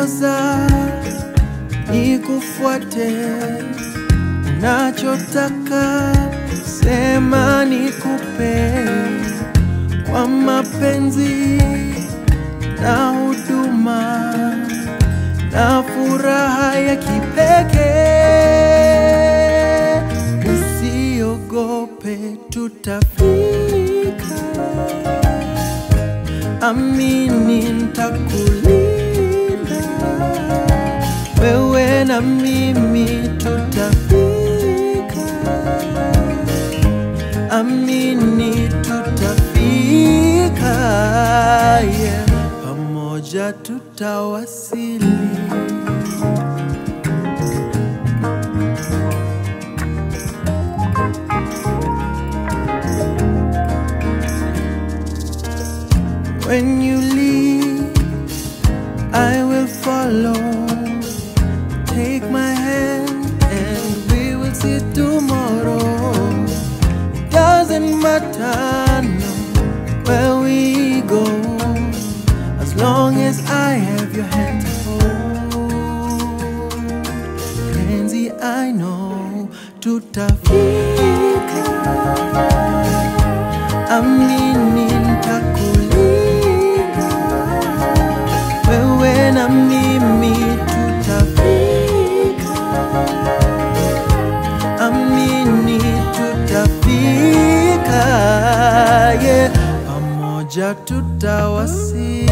niongoza nikufuate, unachotaka sema nikupe, kwa mapenzi na huduma na furaha ya kipekee. Usiogope, tutafika, amini nitakulinda, wewe na mimi tutafika, amini tutafika, yeah. Pamoja tutawasili. When you leave, I will follow. Take my hand and we will see tomorrow. It doesn't matter no, where we go, as long as I have your hand to hold. Kenzi, I know tutafika, amini nitakulinda, wewe na mimi tutafika, amini tutafika, yeah. Pamoja tutawasili.